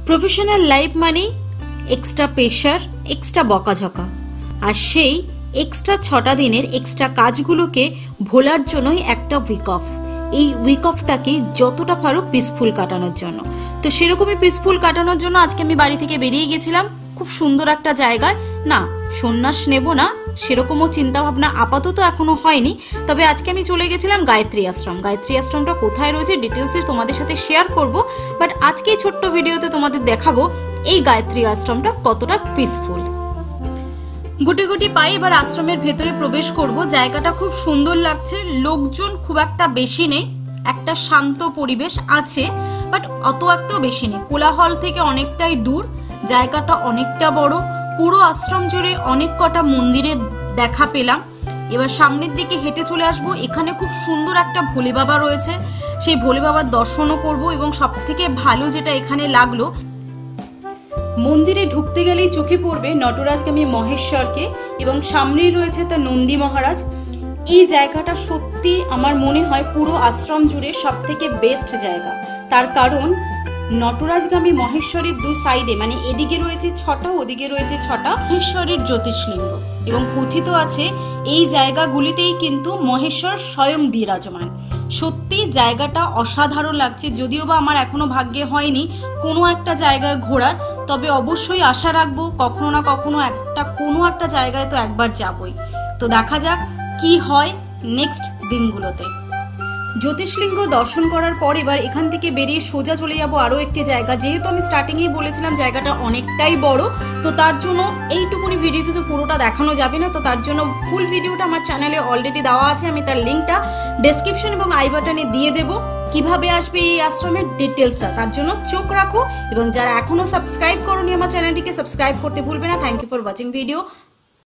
Professional life মানে extra pressure, extra বকাঝকা, আর সেই এক্সট্রা 6টা দিনের এক্সট্রা কাজগুলোকে ভোলার জন্যই একটা উইক অফ। এই উইক অফটাকে যতটা পারো পিসফুল কাটানোর জন্য। তো সেরকমই পিসফুল কাটানোর জন্য আজকে আমি বাড়ি থেকে বেরিয়ে গেছিলাম খুব সুন্দর একটা জায়গায়। না, সন্ন্যাস নেব না সেরকমও চিন্তা ভাবনা আপাতত এখনো হয়নি, তবে আজকে আমি চলে গেছিলাম গায়ত্রী আশ্রম। গায়ত্রী আশ্রমটা কোথায় রয়েছে ডিটেলসে তোমাদের সাথে শেয়ার করব, বাট আজকে এই ছোট্ট ভিডিওতে তোমাদের দেখাবো এই গায়ত্রী আশ্রমটা কতটা পিসফুল। গুটি গুটি পাই এবার আশ্রমের ভেতরে প্রবেশ করব। জায়গাটা খুব সুন্দর লাগছে, লোকজন খুব একটা বেশি নেই, একটা শান্ত পরিবেশ আছে, বাট অত একটাও বেশি নেই। কোলাহল থেকে অনেকটাই দূর, জায়গাটা অনেকটা বড়, পুরো আশ্রম জুড়ে অনেক কটা মন্দিরের দেখা পেলাম। এবার সামনের দিকে হেঁটে চলে আসবো। এখানে খুব সুন্দর একটা ভোলে বাবা রয়েছে, সেই ভোলে বাবার দর্শনও করব। এবং সব থেকে ভালো যেটা এখানে লাগলো, মন্দিরে ঢুকতে গেলেই চোখে পড়বে নটরাজগামী মহেশ্বরকে, এবং সামনেই রয়েছে তার নন্দী মহারাজ। এই জায়গাটা সত্যি আমার মনে হয় পুরো আশ্রম জুড়ে সব থেকে বেস্ট জায়গা। তার কারণ নটরাজগামী মহেশ্বরের দুই সাইডে, মানে এদিকে রয়েছে 6টা, ওদিকে রয়েছে 6টা মহেশ্বরের জ্যোতিষলিঙ্গ, এবং কথিত আছে এই জায়গাগুলিতেই কিন্তু মহেশ্বর স্বয়ং বিরাজমান। সত্যি জায়গাটা অসাধারণ লাগছে, যদিও বা আমার এখনো ভাগ্যে হয়নি কোনো একটা জায়গায় ঘোরার, তবে অবশ্যই আশা রাখবো কখনো না কখনো কোনো একটা জায়গায় তো একবার যাবই। তো দেখা যাক কি হয় নেক্সট দিনগুলোতে। জ্যোতিষলিঙ্গ দর্শন করার পর এবার এখান থেকে বেরিয়ে সোজা চলে যাব আরও একটি জায়গা। যেহেতু আমি স্টার্টিংয়েই বলেছিলাম জায়গাটা অনেকটাই বড়, তো তার জন্য এইটুকুনি ভিডিওতে তো পুরোটা দেখানো যাবে না, তো তার জন্য ফুল ভিডিওটা আমার চ্যানেলে অলরেডি দেওয়া আছে, আমি তার লিঙ্কটা ডেসক্রিপশন এবং আই বাটনে দিয়ে দেবো। কিভাবে আসবে এই আশ্রমের ডিটেলসটা, তার জন্য চোখ রাখো, এবং যারা এখনো সাবস্ক্রাইব করোনি আমার চ্যানেলটিকে সাবস্ক্রাইব করতে ভুলবে না। Thank you for watching video.